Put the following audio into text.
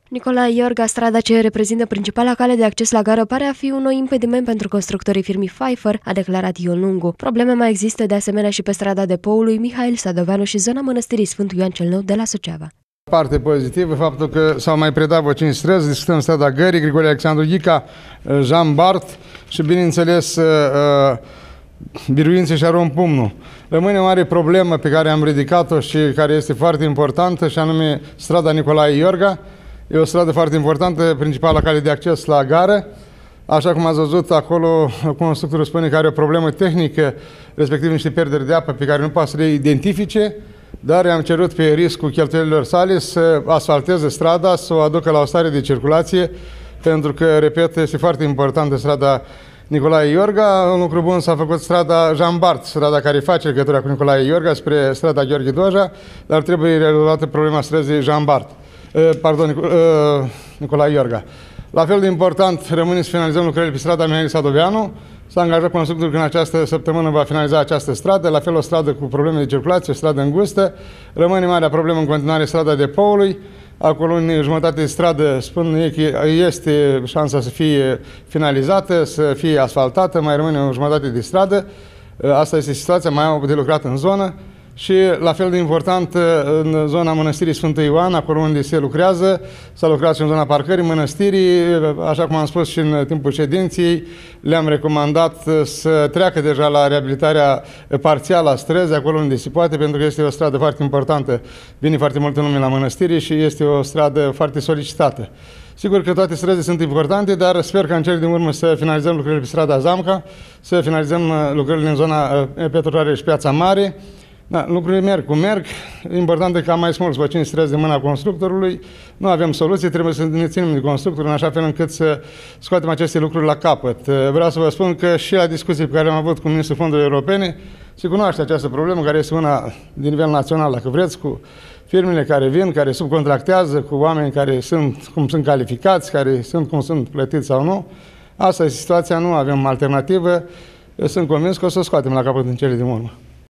Nicolae Iorga, strada ce reprezintă principala cale de acces la gară, pare a fi un nou impediment pentru constructorii firmei Pfeiffer, a declarat Ion Lungu. Probleme mai există de asemenea și pe strada Depoului Mihail Sadoveanu și zona Mănăstirii Sfântul Ioan cel Nou de la Suceava. Parte pozitivă, faptul că s-au mai predat vreo 5 străzi, discutăm strada Gării, Grigore Alexandru Ghica, Jean Bart și, bineînțeles, Biruințe și Aron Pumnu. Rămâne o mare problemă pe care am ridicat-o și care este foarte importantă, și anume strada Nicolae Iorga. E o stradă foarte importantă, principala cale de acces la gară. Așa cum ați văzut, acolo constructorul spune că are o problemă tehnică, respectiv niște pierderi de apă pe care nu poate să le identifice, dar i-am cerut pe riscul cheltuielilor sale să asfalteze strada, să o aducă la o stare de circulație, pentru că, repet, este foarte importantă strada Nicolae Iorga. Un lucru bun, s-a făcut strada Jean Bart, strada care face legătura cu Nicolae Iorga spre strada Gheorghe Doja, dar trebuie rezolvată problema străzii Jean Bart. Nicolae Iorga. La fel de important rămâne să finalizăm lucrările pe strada Mihail Sadoveanu. S-a angajat constructorul că în această săptămână va finaliza această stradă, la fel o stradă cu probleme de circulație, o stradă îngustă. Rămâne marea problemă în continuare strada Depoului. Acolo, în jumătate de stradă, spun ei că este șansa să fie finalizată, să fie asfaltată, mai rămâne o jumătate de stradă. Asta este situația, mai au de lucrat în zonă. Și la fel de important, în zona Mănăstirii Sfântul Ioan, acolo unde se lucrează, s-a lucrat și în zona parcării Mănăstirii. Așa cum am spus și în timpul ședinței, le-am recomandat să treacă deja la reabilitarea parțială a străzii, acolo unde se poate, pentru că este o stradă foarte importantă. Vine foarte multă lume la Mănăstirii și este o stradă foarte solicitată. Sigur că toate străzile sunt importante, dar sper că în cele din urmă să finalizăm lucrările pe strada Zamca, să finalizăm lucrările în zona Petru și Piața Mare. Da, lucrurile merg cum merg. Important e că am mai smuls vreo 5 străzi de mâna constructorului. Nu avem soluție, trebuie să ne ținem de constructor în așa fel încât să scoatem aceste lucruri la capăt. Vreau să vă spun că și la discuții pe care am avut cu Ministrul Fondurilor Europene se cunoaște această problemă, care este una din nivel național, dacă vreți, cu firmele care vin, care subcontractează, cu oameni care sunt cum sunt calificați, care sunt cum sunt plătiți sau nu. Asta este situația, nu avem alternativă. Eu sunt convins că o să o scoatem la capăt în cele din urmă.